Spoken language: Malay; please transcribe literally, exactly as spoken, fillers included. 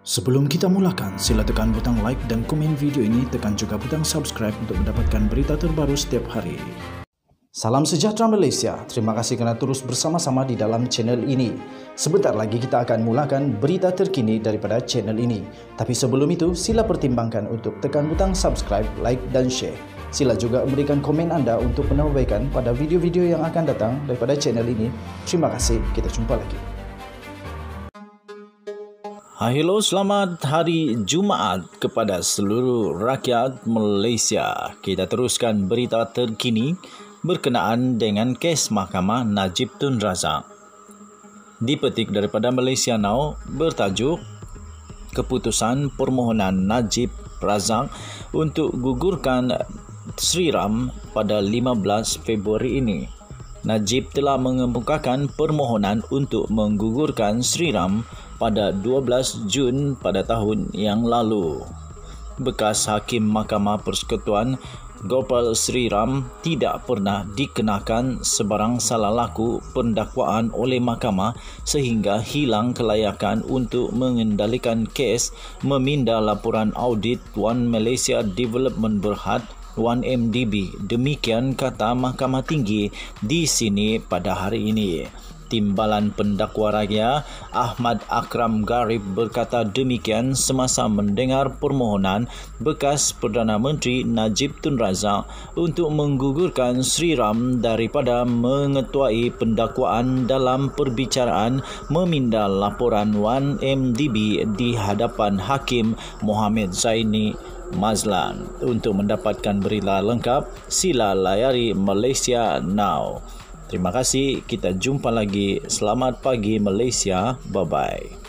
Sebelum kita mulakan, sila tekan butang like dan komen video ini, tekan juga butang subscribe untuk mendapatkan berita terbaru setiap hari. Salam sejahtera Malaysia, terima kasih kerana terus bersama-sama di dalam channel ini. Sebentar lagi kita akan mulakan berita terkini daripada channel ini. Tapi sebelum itu, sila pertimbangkan untuk tekan butang subscribe, like dan share. Sila juga berikan komen anda untuk penambahbaikan pada video-video yang akan datang daripada channel ini. Terima kasih, kita jumpa lagi. Hello, selamat hari Jumaat kepada seluruh rakyat Malaysia. Kita teruskan berita terkini berkenaan dengan kes Mahkamah Najib Tun Razak. Dipetik daripada Malaysia Now bertajuk keputusan permohonan Najib Razak untuk gugurkan Sri Ram pada lima belas Februari ini. Najib telah mengemukakan permohonan untuk menggugurkan Sri Ram pada dua belas Jun pada tahun yang lalu. Bekas Hakim Mahkamah Persekutuan Gopal Sri Ram tidak pernah dikenakan sebarang salah laku pendakwaan oleh mahkamah sehingga hilang kelayakan untuk mengendalikan kes meminda laporan audit One Malaysia Development Berhad one M D B. Demikian kata Mahkamah Tinggi di sini pada hari ini. Timbalan Pendakwa Raya Ahmad Akram Garib berkata demikian semasa mendengar permohonan bekas Perdana Menteri Najib Tun Razak untuk menggugurkan Sri Ram daripada mengetuai pendakwaan dalam perbicaraan meminda laporan one M D B di hadapan Hakim Mohamed Zaini Mazlan. Untuk mendapatkan berita lengkap, sila layari Malaysia Now. Terima kasih, kita jumpa lagi. Selamat pagi Malaysia, bye-bye.